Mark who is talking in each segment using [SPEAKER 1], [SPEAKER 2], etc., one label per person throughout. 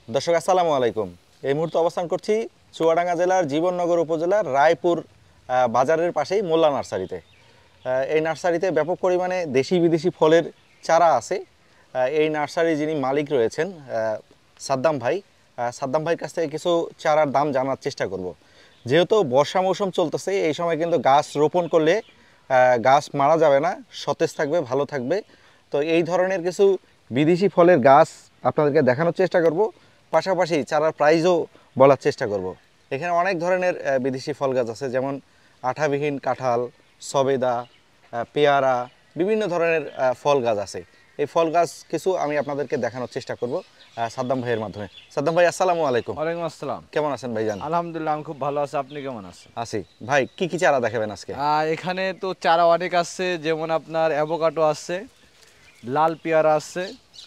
[SPEAKER 1] দর্শক আসসালামু আলাইকুম। এই মুহূর্তে অবস্থান করছি চুয়াডাঙ্গা জেলার জীবননগর উপজেলার রায়পুর বাজারের পাশেই মোল্লা নার্সারিতে। এই নার্সারিতে ব্যাপক পরিমাণে দেশি বিদেশি ফলের চারা আছে। এই নার্সারি যিনি মালিক রয়েছেন সাদ্দাম ভাই, সাদ্দাম ভাইয়ের কাছ থেকে কিছু চারার দাম জানার চেষ্টা করব। যেহেতু বর্ষা মৌসুম চলতেছে, এই সময় কিন্তু গাছ রোপণ করলে গাছ মারা যাবে না, সতেজ থাকবে, ভালো থাকবে। তো এই ধরনের কিছু বিদেশি ফলের গাছ আপনাদেরকে দেখানোর চেষ্টা করব, পাশাপাশি চারার প্রাইসও বলার চেষ্টা করব। এখানে অনেক ধরনের বিদেশি ফল গাছ আছে, যেমন আঠাবিহীন কাঁঠাল, সবেদা, পেয়ারা, বিভিন্ন ধরনের ফল গাছ আছে। এই ফল গাছ কিছু আমি আপনাদেরকে দেখানোর চেষ্টা করব সাদ্দাম ভাইয়ের মাধ্যমে। সাদ্দাম ভাই আসসালামু আলাইকুম।
[SPEAKER 2] ওয়ালাইকুম আসসালাম।
[SPEAKER 1] কেমন আছেন ভাইজান?
[SPEAKER 2] আলহামদুলিল্লাহ, আমি খুব ভালো আছি। আপনি কেমন আছেন?
[SPEAKER 1] আছি ভাই। কি কি চারা দেখাবেন আজকে?
[SPEAKER 2] এখানে তো চারা অনেক আছে, যেমন আপনার অ্যাভোকাডো আছে, লাল পেয়ারা আছে,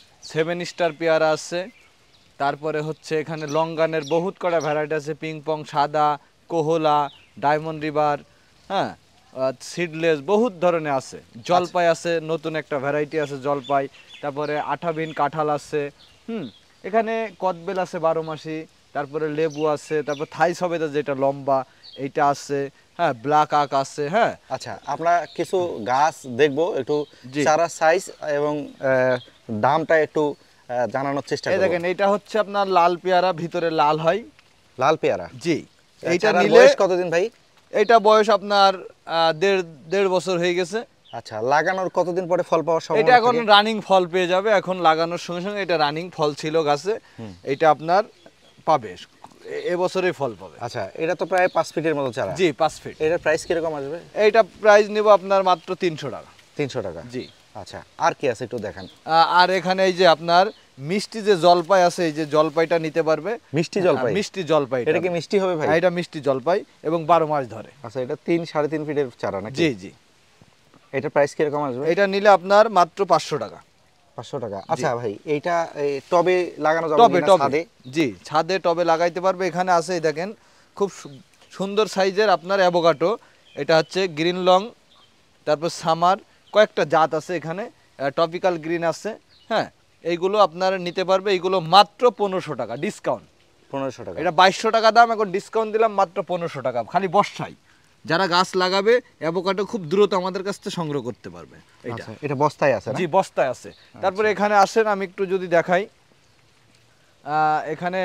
[SPEAKER 2] 7 স্টার পেয়ারা আছে, তারপরে হচ্ছে এখানে লঙ্গানের বহুত কটা ভ্যারাইটি আছে, পিংপং, সাদা, কোহলা, ডায়মন্ড রিভার, হ্যাঁ, সিডলেস, বহুত ধরনের আছে। জলপাই আছে, নতুন একটা ভ্যারাইটি আছে জলপাই। তারপরে আঠাবিন কাঁঠাল আছে, এখানে কদবেল আছে 12 মাসি, তারপরে লেবু আছে, তারপর থাই সবেদা যেটা লম্বা এইটা আছে, হ্যাঁ, ব্ল্যাক আক আছে। হ্যাঁ,
[SPEAKER 1] আচ্ছা, আমরা কিছু গাছ দেখবো, একটু চারা সাইজ এবং দামটা একটু জানানোর চেষ্টা করব।
[SPEAKER 2] দেখেন, এটা হচ্ছে আপনার লাল পেয়ারা, ভিতরে লাল হয়।
[SPEAKER 1] লাল পেয়ারা,
[SPEAKER 2] জি।
[SPEAKER 1] এইটা নিলে বয়স কতদিন ভাই?
[SPEAKER 2] এটা বয়স আপনার দেড় বছর হয়ে গেছে।
[SPEAKER 1] আচ্ছা, লাগানোর কতদিন পরে ফল পাওয়ার সম্ভাবনা?
[SPEAKER 2] এটা এখন রানিং ফল পেয়ে যাবে, এখন লাগানোর সঙ্গে সঙ্গে এটা রানিং ফল ছিল গাছে, এটা আপনার পাবে, এবছরেই ফল পাবে।
[SPEAKER 1] আচ্ছা, এটা তো প্রায় 5 ফিটের মতো চারা।
[SPEAKER 2] জি, 5 ফিট।
[SPEAKER 1] এটার প্রাইস কিরকম আসবে?
[SPEAKER 2] এইটা প্রাইস নেব আপনার মাত্র 300 টাকা।
[SPEAKER 1] 300 টাকা?
[SPEAKER 2] জি।
[SPEAKER 1] আচ্ছা, আর কি আছে একটু দেখান।
[SPEAKER 2] আর এখানে এই যে আপনার মিষ্টি যে জলপাই আছে, এই যে জলপাইটা নিতে পারবে।
[SPEAKER 1] মিষ্টি জলপাই?
[SPEAKER 2] মিষ্টি জলপাই।
[SPEAKER 1] এটা কি মিষ্টি হবে ভাই?
[SPEAKER 2] এটা মিষ্টি জলপাই এবং 12 মাস ধরে।
[SPEAKER 1] আচ্ছা, এটা 3-3.5 ফিটের চারা নাকি?
[SPEAKER 2] জি জি।
[SPEAKER 1] এটা প্রাইস কিরকম আসবে?
[SPEAKER 2] এটা নিলে আপনার মাত্র 500 টাকা।
[SPEAKER 1] 500 টাকা। আচ্ছা ভাই, এইটা টবে লাগানো যাবে
[SPEAKER 2] টবে?
[SPEAKER 1] না ছাদে?
[SPEAKER 2] জি, ছাদে টবে লাগাইতে পারবে। এখানে আছে, দেখেন, খুব সুন্দর সাইজের আপনার অ্যাভোকাডো। এটা হচ্ছে গ্রিন লং, তারপর সামার, কয়েকটা জাত আছে এখানে, টপিক্যাল গ্রিন আছে। হ্যাঁ, এইগুলো আপনারা নিতে পারবে। এইগুলো মাত্র 1500 টাকা ডিসকাউন্ট।
[SPEAKER 1] 1500 টাকা?
[SPEAKER 2] এটা 2200 টাকা দাম, এখন ডিসকাউন্ট দিলাম মাত্র 1500 টাকা। খালি বর্ষায় যারা গাছ লাগাবে অ্যাভোকাডো খুব দ্রুত আমাদের কাছ থেকে সংগ্রহ করতে পারবে।
[SPEAKER 1] এটা বস্তায় আছে?
[SPEAKER 2] জি, বস্তায় আছে। তারপরে এখানে আসেন, আমি একটু যদি দেখাই, এখানে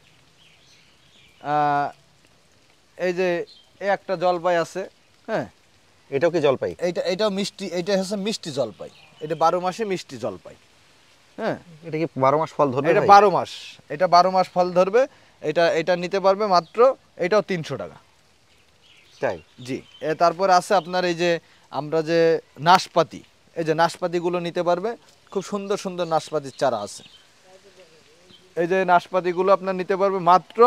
[SPEAKER 2] এই যে একটা জলপাই আছে। হ্যাঁ,
[SPEAKER 1] এটাও কি জলপাই?
[SPEAKER 2] এটাও মিষ্টি, এটা হচ্ছে মিষ্টি জলপাই। এটা 12 মাসে মিষ্টি জলপাই। হ্যাঁ,
[SPEAKER 1] এটা কি 12 মাস ফল ধরবে?
[SPEAKER 2] এটা 12 মাস, এটা 12 মাস ফল ধরবে। এটা নিতে পারবে মাত্র, এটাও 300 টাকা।
[SPEAKER 1] তাই?
[SPEAKER 2] জি। তারপরে আছে আপনার এই যে আমরা যে নাশপাতি, এই যে নাশপাতিগুলো নিতে পারবে। খুব সুন্দর সুন্দর নাশপাতির চারা আছে। এই যে নাশপাতিগুলো আপনার নিতে পারবে মাত্র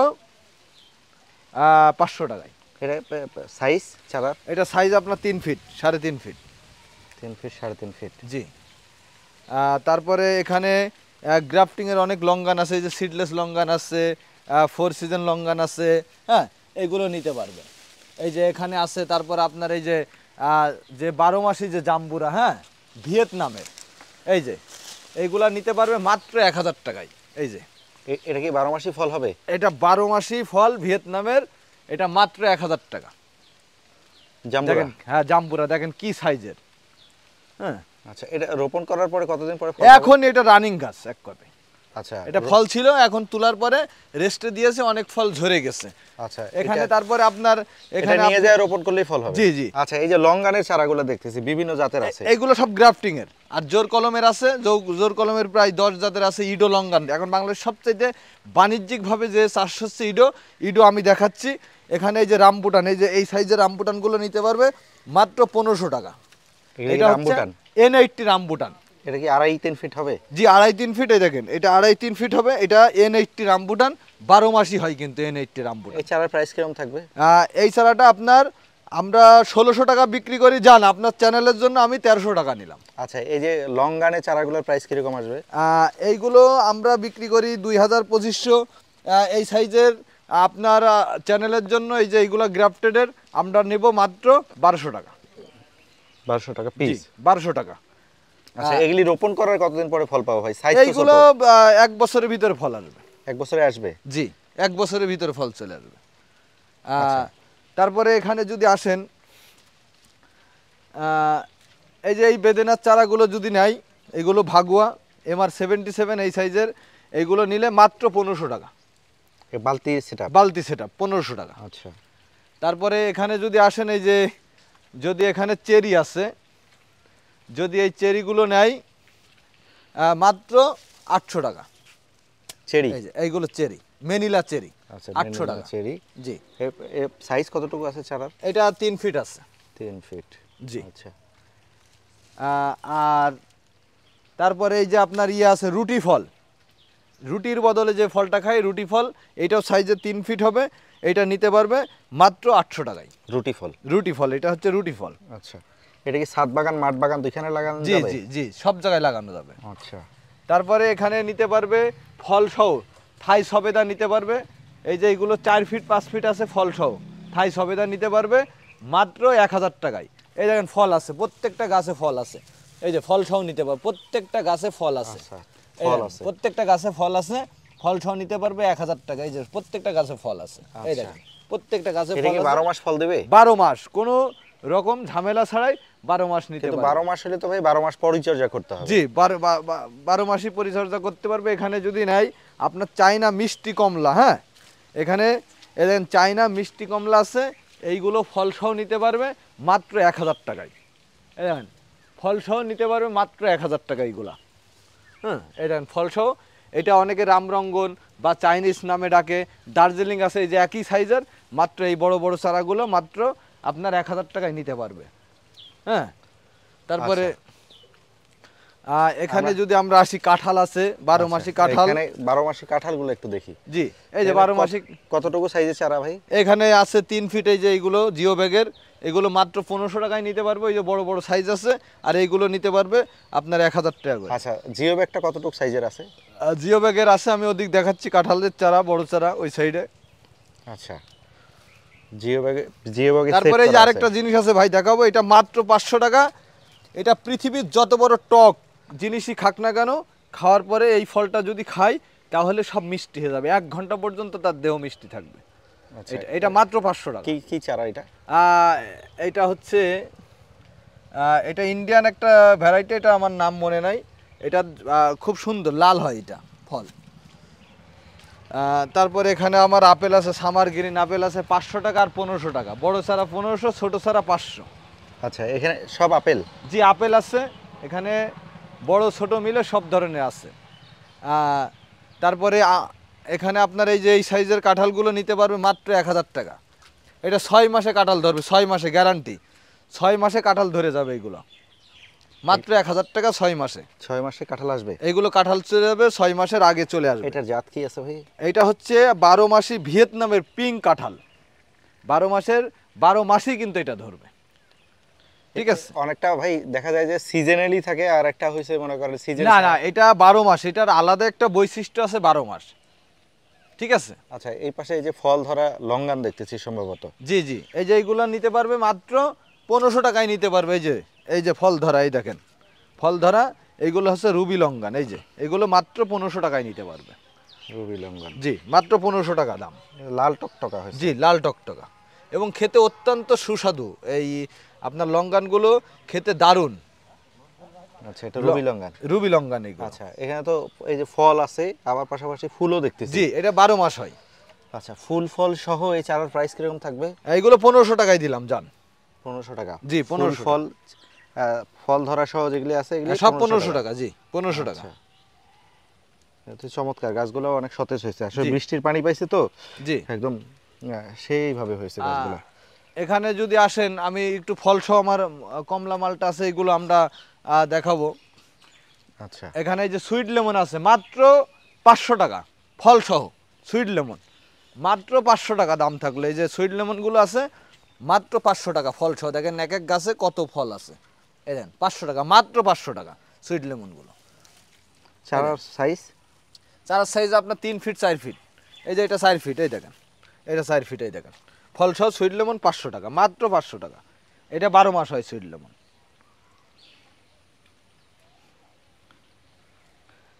[SPEAKER 2] 500 টাকায়।
[SPEAKER 1] এটা সাইজ চারা?
[SPEAKER 2] এটা সাইজ আপনার 3 ফিট 3.5 ফিট।
[SPEAKER 1] 3 feet 3.5 feet?
[SPEAKER 2] জি। তারপরে এখানে গ্রাফটিংয়ের অনেক লঙ্গান আছে, এই যে সিডলেস লঙ্গান আছে, 4 সিজন লঙ্গান আছে। হ্যাঁ, এগুলো নিতে পারবে। এই যে এখানে আছে, তারপর আপনার এই যে 12 মাসি যে জাম্বুরা, হ্যাঁ, ভিয়েতনামের, এই যে এইগুলা নিতে পারবে মাত্র 1000 টাকায়। এই যে
[SPEAKER 1] এটা কি 12 মাসই ফল হবে?
[SPEAKER 2] এটা 12 মাসি ফল ভিয়েতনামের, এটা মাত্র 1000 টাকা।
[SPEAKER 1] জাম্বুরা?
[SPEAKER 2] হ্যাঁ, জাম্বুরা দেখেন কি সাইজের। হ্যাঁ।
[SPEAKER 1] আচ্ছা, এটা রোপণ করার পরে কতদিন পরে ফল?
[SPEAKER 2] এখন এটা রানিং গাছ এক কথায়।
[SPEAKER 1] আচ্ছা,
[SPEAKER 2] এটা ফল ছিল, এখন তোলার পরে রেস্টে দিয়েছে, অনেক ফল ঝরে গেছে।
[SPEAKER 1] আচ্ছা,
[SPEAKER 2] এখানে তারপরে আপনার
[SPEAKER 1] এখানে নিয়ে যায় রোপণ করলেই ফল হবে?
[SPEAKER 2] জি জি।
[SPEAKER 1] আচ্ছা, এই যে লঙ্গানের চারাগুলো দেখতেছি বিভিন্ন জাতের আছে,
[SPEAKER 2] এগুলো সব গ্রাফটিং এর। আর জোর কলমের আছে, জোর কলমের প্রায় 10 জাতের আছে। ইডো লঙ্গান এখন বাংলাদেশের সবচেয়ে বাণিজ্যিকভাবে যে চাষ হচ্ছে ইডো আমি দেখাচ্ছি। এখানে এই যে রামবুটান, এই যে এই সাইজের রামবুটানগুলো নিতে পারবে মাত্র 1500 টাকা।
[SPEAKER 1] এটা রামবুটান?
[SPEAKER 2] N80 rambutan.
[SPEAKER 1] এটা কি 2.5-3 ফিট হবে?
[SPEAKER 2] জি, 2.5-3 ফিট। এই দেখেন, এটা 2.5-3 ফিট হবে। এটা N80 রামবুটান, 12 মাসই হয় কিন্তু N80 রামবুটান।
[SPEAKER 1] এই চারার প্রাইস কিরকম থাকবে?
[SPEAKER 2] এই চারাটা আপনার আমরা 1600 টাকা বিক্রি করি। যান, আপনার চ্যানেলের জন্য আমি 1300 টাকা নিলাম।
[SPEAKER 1] আচ্ছা, এই যে লঙ্গানের চারাগুলোর প্রাইস কিরকম আসবে?
[SPEAKER 2] এইগুলো আমরা বিক্রি করি 2000-2500। এই সাইজের আপনার চ্যানেলের জন্য এই যে এইগুলো গ্রাফটেডের আমরা নেব মাত্র 1200 টাকা।
[SPEAKER 1] 1200 টাকা পিস?
[SPEAKER 2] 1200 টাকা।
[SPEAKER 1] আচ্ছা, এগুলি রোপণ করার কতদিন পরে ফল পাবো ভাই? সাইজ
[SPEAKER 2] এইগুলো 1 বছরের ভিতরে ফল আসবে।
[SPEAKER 1] 1 বছরে আসবে?
[SPEAKER 2] জি, 1 বছরের ভিতরে ফল চলে আসবে।
[SPEAKER 1] আচ্ছা।
[SPEAKER 2] তারপরে এখানে যদি আসেন, এই যে এই বেদেনার চারাগুলো যদি নেয়, এগুলো ভাগুয়া MR77 এই সাইজের, এইগুলো নিলে মাত্র 1500 টাকা।
[SPEAKER 1] এই বালতি সেটআপ?
[SPEAKER 2] বালতি সেটআপ 1500 টাকা।
[SPEAKER 1] আচ্ছা।
[SPEAKER 2] তারপরে এখানে যদি আসেন, এই যে যদি এখানে চেরি আছে, যদি এই চেরিগুলো নেয় মাত্র 800 টাকা।
[SPEAKER 1] চেরি?
[SPEAKER 2] এই যে এইগুলো চেরি, ম্যানিলা চেরি,
[SPEAKER 1] আচ্ছা,
[SPEAKER 2] 800 টাকা।
[SPEAKER 1] চেরি।
[SPEAKER 2] জি।
[SPEAKER 1] সাইজ কতটুকু আছে চারার?
[SPEAKER 2] এটা 3 ফিট আছে।
[SPEAKER 1] 3 ফিট।
[SPEAKER 2] জি।
[SPEAKER 1] আচ্ছা।
[SPEAKER 2] আর তারপরে এই যে আপনার ইয়ে আছে রুটি ফল, রুটির বদলে যে ফলটা খাই রুটি ফল, এইটাও সাইজে 3 ফিট হবে, এটা নিতে পারবে মাত্র 800 টাকায়।
[SPEAKER 1] রুটি ফল?
[SPEAKER 2] রুটি ফল, এটা হচ্ছে রুটি ফল।
[SPEAKER 1] আচ্ছা, এটা কি ছাদ বাগান মাঠ বাগান দুইখানে লাগানো
[SPEAKER 2] জি
[SPEAKER 1] যাবে?
[SPEAKER 2] জি জি, সব জায়গায় লাগানো যাবে।
[SPEAKER 1] আচ্ছা।
[SPEAKER 2] তারপরে এখানে নিতে পারবে ফল সহ থাই সবেদা নিতে পারবে, এই যে এইগুলো 4 ফিট 5 ফিট আছে, ফল সহ থাই সবেদা নিতে পারবে মাত্র 1000 টাকায়। এই দেখেন ফল আছে, প্রত্যেকটা গাছে ফল আছে, এই যে ফল সহ নিতে পারবে, প্রত্যেকটা গাছে ফল আছে।
[SPEAKER 1] আচ্ছা,
[SPEAKER 2] এই
[SPEAKER 1] ফল
[SPEAKER 2] দেখেন,
[SPEAKER 1] আছে?
[SPEAKER 2] প্রত্যেকটা গাছে ফল আছে, ফল সহ নিতে পারবে 1000 টাকা। এই যে প্রত্যেকটা গাছে ফল আছে, এই দেখেন প্রত্যেকটা গাছে
[SPEAKER 1] এটা
[SPEAKER 2] ফল
[SPEAKER 1] কি
[SPEAKER 2] আছে।
[SPEAKER 1] 12 মাস ফল দেবে?
[SPEAKER 2] 12 মাস কোনো রকম ঝামেলা ছাড়াই 12 মাস নিতে
[SPEAKER 1] কিন্তু
[SPEAKER 2] পারবে।
[SPEAKER 1] 12 মাস হলে তো ভাই 12 মাস পরিচর্যা করতে হবে।
[SPEAKER 2] জি, 12 মাসই পরিচর্যা করতে পারবে। এখানে যদি নেয় আপনার চাইনা মিষ্টি কমলা, হ্যাঁ, এখানে এলেন চাইনা মিষ্টি কমলা আছে, এইগুলো ফল সহ নিতে পারবে মাত্র 1000 টাকায়। এই দেখেন ফল সহ নিতে পারবে মাত্র 1000 টাকা এইগুলা। হ্যাঁ, এই দেখেন ফল সহ। এটা অনেকে রামরঙ্গন বা চাইনিজ নামে ডাকে, দার্জিলিং আছে, এই যে একই সাইজের, মাত্র এই বড় বড় চারাগুলো মাত্র আপনার 1000 টাকায় নিতে পারবে। হ্যাঁ, তারপরে এখানে যদি আমরা আসি, কাঁঠাল আছে 12 মাসি কাঁঠাল।
[SPEAKER 1] এখানে 12 মাসি কাঁঠালগুলো একটু দেখি।
[SPEAKER 2] জি, এই যে 12 মাসি।
[SPEAKER 1] কতটুকু সাইজের চারা ভাই?
[SPEAKER 2] এখানে আছে 3 ফিট, এই যে এইগুলো জিও ব্যাগের, এগুলো মাত্র 1500 টাকায় নিতে পারবে। এই যে বড় বড় সাইজ আছে, আর এইগুলো নিতে পারবে আপনার 1000 টাকা করে।
[SPEAKER 1] আচ্ছা, জিও ব্যাগটা কতটুকু সাইজের আছে?
[SPEAKER 2] জিও ব্যাগের আছে, আমি ওদিক দেখাচ্ছি কাঁঠালের চারা, বড় চারা ওই সাইডে।
[SPEAKER 1] আচ্ছা, জিও ব্যাগে
[SPEAKER 2] তারপরে এই যে আরেকটা জিনিস আছে ভাই, দেখাবো, এটা মাত্র 500 টাকা। এটা পৃথিবীর যত বড় টক জিনিসই খাক না কেন, খাওয়ার পরে এই ফলটা যদি খাই তাহলে সব মিষ্টি হয়ে যাবে, 1 ঘন্টা পর্যন্ত তার দেহ মিষ্টি থাকবে।
[SPEAKER 1] আচ্ছা,
[SPEAKER 2] এটা মাত্র 500 টাকা।
[SPEAKER 1] কি কি চারা এটা?
[SPEAKER 2] এটা হচ্ছে এটা ইন্ডিয়ান একটা ভ্যারাইটি, এটা আমার নাম মনে নাই। এটা খুব সুন্দর লাল হয় এটা ফল। তারপরে এখানে আমার আপেল আছে, সামার গ্রিন আপেল আছে 500 টাকা আর 1500 টাকা, বড় চারা 1500, ছোট চারা 500।
[SPEAKER 1] আচ্ছা, এখানে সব আপেল?
[SPEAKER 2] জি, আপেল আছে এখানে, বড় ছোট মিলে সব ধরনের আছে। তারপরে এখানে আপনার এই যে এই সাইজের কাঁঠালগুলো নিতে পারবে মাত্র 1000 টাকা। এটা 6 মাসে কাঁঠাল ধরবে, 6 মাসে গ্যারান্টি, 6 মাসে কাঁঠাল ধরে যাবে এইগুলো, মাত্র 1000 টাকা 6 মাসে।
[SPEAKER 1] 6 মাসে কাঁঠাল আসবে?
[SPEAKER 2] এইগুলো কাঁঠাল চলে যাবে 6 মাসের আগে চলে আসবে।
[SPEAKER 1] এটার জাত কি আছে ভাই?
[SPEAKER 2] এইটা হচ্ছে 12 মাসি ভিয়েতনামের পিঙ্ক কাঁঠাল, 12 মাসের 12 মাসই কিন্তু এটা ধরবে। ঠিক আছে,
[SPEAKER 1] অনেকটা ভাই দেখা যায় যে সিজনালি থাকে, আর একটা হইছে মনে করেন সিজন
[SPEAKER 2] না না, এটা 12 মাস, এটার আলাদা একটা বৈশিষ্ট্য আছে 12 মাস। ঠিক আছে।
[SPEAKER 1] আচ্ছা, এই পাশে এই যে ফল ধরা লঙ্গান দেখতেছি সম্ভবত।
[SPEAKER 2] জি জি, এই যে এইগুলো নিতে পারবে মাত্র 1500 টাকায় নিতে পারবে। এই যে ফল ধরা, এই দেখেন ফল ধরা, এইগুলো হচ্ছে রুবি লঙ্গান, এই যে এগুলো মাত্র 1500 টাকায় নিতে পারবে।
[SPEAKER 1] Ruby longan?
[SPEAKER 2] জি, মাত্র 1500 টাকা দাম।
[SPEAKER 1] লাল টকটকা হয়েছে?
[SPEAKER 2] জি, লাল টকটকা, এবং খেতে অত্যন্ত সুস্বাদু। এই আপনার লঙ্গানগুলো খেতে দারুণ।
[SPEAKER 1] আচ্ছা, এটা রুবি লঙ্গান?
[SPEAKER 2] রুবি লঙ্গান এগুলো।
[SPEAKER 1] আচ্ছা, এখানে তো এই যে ফল আছে, আবার পাশাপাশি ফুলও দেখতেছি।
[SPEAKER 2] জি, এটা 12 মাস হয়।
[SPEAKER 1] আচ্ছা, ফুল ফল সহ এই চারার প্রাইস কিরকম থাকবে?
[SPEAKER 2] এইগুলো 1500 টাকায় দিলাম জান।
[SPEAKER 1] 1500 টাকা?
[SPEAKER 2] জি, 1500
[SPEAKER 1] ফল ফল ধরা সহ যেগুলি আছে এগুলি
[SPEAKER 2] সব 1500 টাকা। জি, 1500 টাকা।
[SPEAKER 1] এটা চমৎকার, গাছগুলো অনেক সতেজ হয়েছে, আসলে
[SPEAKER 2] জি।
[SPEAKER 1] বৃষ্টির পানি পাইছে তো।
[SPEAKER 2] জি,
[SPEAKER 1] একদম সেইভাবে হয়েছে গাছগুলো।
[SPEAKER 2] এখানে যদি আসেন, আমি একটু ফল সহ আমার কমলা মালটা আছে, এগুলো আমরা দেখাবো।
[SPEAKER 1] আচ্ছা,
[SPEAKER 2] এখানে এই যে সুইট লেমন আছে মাত্র 500 টাকা, ফল সহ সুইট লেমন মাত্র 500 টাকা দাম থাকলে, এই যে সুইট লেমনগুলো আছে মাত্র 500 টাকা ফল সহ। দেখেন এক এক গাছে কত ফল আছে, এই দেন 500 টাকা, মাত্র 500 টাকা সুইট লেমনগুলো।
[SPEAKER 1] চারার সাইজ?
[SPEAKER 2] চারার সাইজ আপনার 3 ফিট 4 ফিট, এই যে এটা 4 ফিট, এই দেখেন এটা 4 ফিট, এই দেখেন ফল সহ সুইট লেমন 500 টাকা, মাত্র 500 টাকা। এটা 12 মাস হয় সুইট লেমন।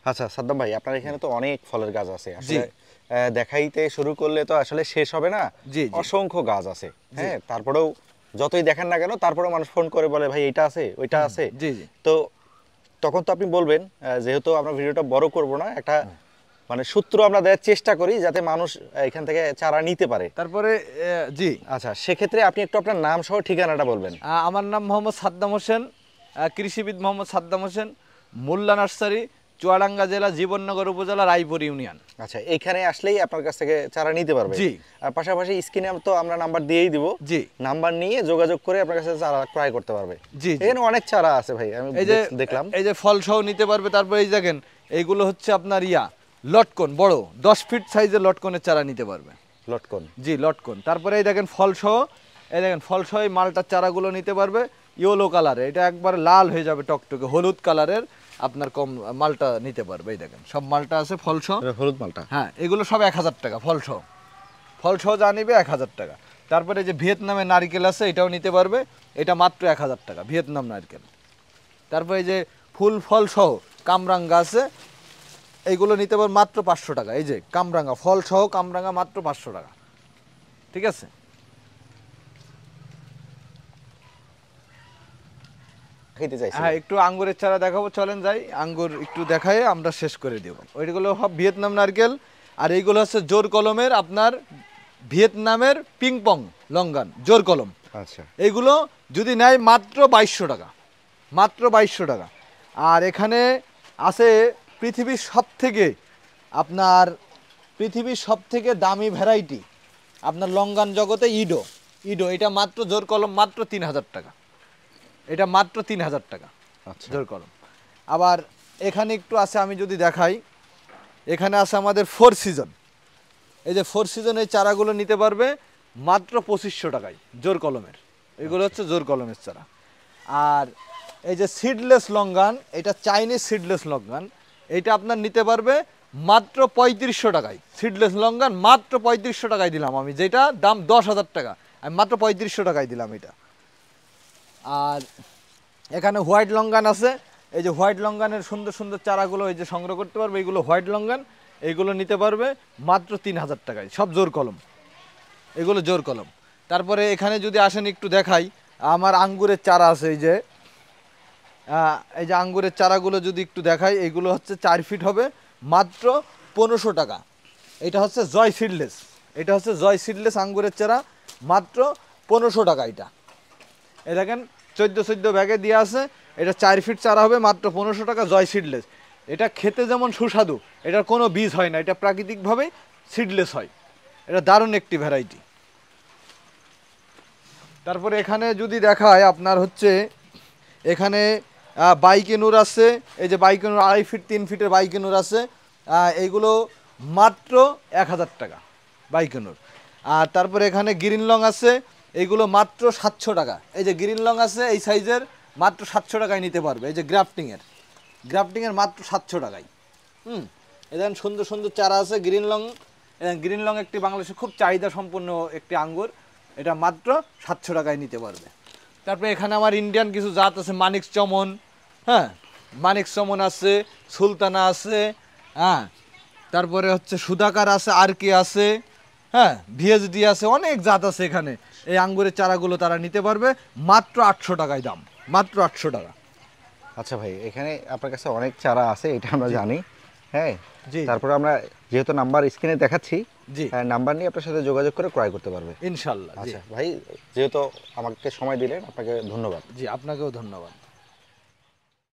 [SPEAKER 1] আচ্ছা সাদ্দাম ভাই, আপনার এখানে তো অনেক ফলের গাছ আছে
[SPEAKER 2] জি।
[SPEAKER 1] আসলে, দেখাইতে শুরু করলে তো আসলে শেষ হবে না।
[SPEAKER 2] জি, জি।
[SPEAKER 1] অসংখ্য গাছ আছে, হ্যাঁ, তারপরেও যতই দেখেন না কেন তারপরেও মানুষ ফোন করে বলে ভাই এটা আছে ওইটা আছে।
[SPEAKER 2] জি, জি।
[SPEAKER 1] তো তখন তো আপনি বলবেন, যেহেতু আমরা ভিডিওটা বড় করব না, একটা মানে সূত্র আমরা দেওয়ার চেষ্টা করি যাতে মানুষ এখান থেকে চারা নিতে পারে।
[SPEAKER 2] তারপরে জি,
[SPEAKER 1] আচ্ছা, সেক্ষেত্রে আপনি একটু আপনার নাম সহ ঠিকানাটা বলবেন।
[SPEAKER 2] আমার নাম মোহাম্মদ সাদ্দাম হোসেন, কৃষিবিদ মোহাম্মদ সাদ্দাম হোসেন, মোল্লা নার্সারি, চুয়াডাঙ্গা জেলা, জীবননগর উপজেলা, রায়পুর ইউনিয়ন।
[SPEAKER 1] আচ্ছা, এখানে আসলেই আপনার কাছ থেকে চারা নিতে পারবে।
[SPEAKER 2] জি।
[SPEAKER 1] আর পাশাপাশি স্ক্রিনে তো আমরা নাম্বার দিয়েই দিব।
[SPEAKER 2] জি।
[SPEAKER 1] নাম্বার নিয়ে যোগাযোগ করে আপনার কাছে চারা ক্রয় করতে পারবে।
[SPEAKER 2] জি, জি।
[SPEAKER 1] এখানে অনেক চারা আছে ভাই, আমি
[SPEAKER 2] এই যে
[SPEAKER 1] দেখলাম।
[SPEAKER 2] এই যে ফল সহ নিতে পারবে। তারপরে এই দেখেন এইগুলো হচ্ছে আপনার লটকন, বড় 10 ফিট সাইজের লটকনের চারা নিতে পারবে।
[SPEAKER 1] লটকন।
[SPEAKER 2] জি, লটকন। তারপরে এই দেখেন ফল সহ, এই দেখেন ফল সহ এই মালটার চারাগুলো নিতে পারবে ইয়েলো কালারে, এটা একবার লাল হয়ে যাবে টকটকে হলুদ কালারের, আপনার কম মালটা নিতে পারবে। এই দেখেন সব মালটা আছে ফল সহ।
[SPEAKER 1] এটা হলুদ মালটা।
[SPEAKER 2] হ্যাঁ, এগুলো সব 1000 টাকা ফল সহ। ফল সহ যা নিবে 1000 টাকা। তারপরে যে ভিয়েতনামের নারকেল আছে, এটাও নিতে পারবে, এটা মাত্র 1000 টাকা ভিয়েতনাম নারকেল। তারপরে এই যে ফুল ফল সহ কামরাঙ্গা আছে, এইগুলো নিতে পারবে মাত্র 500 টাকা। এই যে কামরাঙ্গা ফল সহ কামরাঙ্গা মাত্র 500 টাকা। ঠিক আছে।
[SPEAKER 1] খেতে চাইছি।
[SPEAKER 2] হ্যাঁ, একটু আঙ্গুরের চারা দেখাবো, চলেন যাই। আঙ্গুর একটু দেখায় আমরা শেষ করে দেব। ওইগুলো সব ভিয়েতনাম নারকেল, আর এইগুলো হচ্ছে জোর কলমের আপনার ভিয়েতনামের পিংপং লঙ্গান জোর কলম।
[SPEAKER 1] আচ্ছা।
[SPEAKER 2] এইগুলো যদি নেয় মাত্র 2200 টাকা, মাত্র 2200 টাকা। আর এখানে আছে পৃথিবীর সব থেকে দামি ভ্যারাইটি আপনার লঙ্গান জগতে ইডো। এটা মাত্র জোর কলম মাত্র 3000 টাকা। এটা মাত্র 3000 টাকা
[SPEAKER 1] আচ্ছা।
[SPEAKER 2] জোর কলম। আবার এখানে একটু আছে, আমি যদি দেখাই, এখানে আছে আমাদের 4 সিজন। এই যে 4 সিজন এই চারাগুলো নিতে পারবে মাত্র 2500 টাকায় জোর কলমের। এগুলো হচ্ছে জোর কলমের চারা। আর এই যে সিডলেস লঙ্গান, এটা চাইনিজ সিডলেস লঙ্গান, এটা আপনার নিতে পারবে মাত্র 3500 টাকায়। সিডলেস লঙ্গান মাত্র 3500 টাকায় দিলাম আমি, যেটা দাম 10,000 টাকা, আমি মাত্র 3500 টাকায় দিলাম এটা। আর এখানে হোয়াইট লঙ্গান আছে, এই যে হোয়াইট লঙ্গানের সুন্দর সুন্দর চারাগুলো এই যে সংগ্রহ করতে পারবে। এইগুলো হোয়াইট লঙ্গান, এইগুলো নিতে পারবে মাত্র 3000 টাকায়, সব জোর কলম, এগুলো জোর কলম। তারপরে এখানে যদি আসেন একটু দেখাই, আমার আঙ্গুরের চারা আছে। এই যে আঙ্গুরের চারাগুলো যদি একটু দেখাই, এইগুলো হচ্ছে 4 ফিট হবে মাত্র 1500 টাকা। এটা হচ্ছে জয় সিডলেস আঙ্গুরের চারা মাত্র 1500 টাকা। এটা এই দেখেন 14 ব্যাগে দিয়ে আছে। এটা 4 ফিট চারা হবে মাত্র 1500 টাকা, জয় সিডলেস। এটা খেতে যেমন সুস্বাদু, এটার কোনো বীজ হয় না, এটা প্রাকৃতিকভাবেই সিডলেস হয়। এটা দারুণ একটি ভ্যারাইটি। তারপরে এখানে যদি দেখায় আপনার হচ্ছে এখানে বাইকেনুর আছে। এই যে বাইকেনুর 2.5 ফিট 3 ফিটের বাইকেনুর আছে, এইগুলো মাত্র 1000 টাকা বাইকেনুর। আর তারপরে এখানে গ্রিন লং আছে, এইগুলো মাত্র 700 টাকা। এই যে গ্রিন লং আছে এই সাইজের, মাত্র 700 টাকায় নিতে পারবে। এই যে গ্রাফটিংয়ের মাত্র 700 টাকায়। এখানে সুন্দর সুন্দর চারা আছে গ্রিন লং একটি বাংলাদেশে খুব চাহিদা সম্পন্ন একটি আঙ্গুর, এটা মাত্র 700 টাকায় নিতে পারবে। তারপরে এখানে আমার ইন্ডিয়ান কিছু জাত আছে, মানিক চমন, হ্যাঁ, মানিক চমন আছে, সুলতানা আছে, হ্যাঁ, তারপরে হচ্ছে সুধাকার আছে, আর কে আছে, হ্যাঁ, ভিএসডি আছে, অনেক জাত আছে এখানে। এই আঙ্গুরের চারাগুলো তারা নিতে পারবে মাত্র 800 টাকায় দাম, মাত্র 800 টাকা।
[SPEAKER 1] আচ্ছা ভাই, এখানে আপনার কাছে অনেক চারা আছে, এটা আমরা জানি, হ্যাঁ।
[SPEAKER 2] জি।
[SPEAKER 1] তারপরে আমরা যেহেতু নাম্বার স্ক্রিনে দেখাচ্ছি,
[SPEAKER 2] জি,
[SPEAKER 1] নাম্বার নিয়ে আপনার সাথে যোগাযোগ করে ক্রয় করতে পারবে
[SPEAKER 2] ইনশাল্লাহ।
[SPEAKER 1] আচ্ছা ভাই, যেহেতু আমাকে সময় দিলেন, আপনাকে ধন্যবাদ।
[SPEAKER 2] জি, আপনাকেও ধন্যবাদ।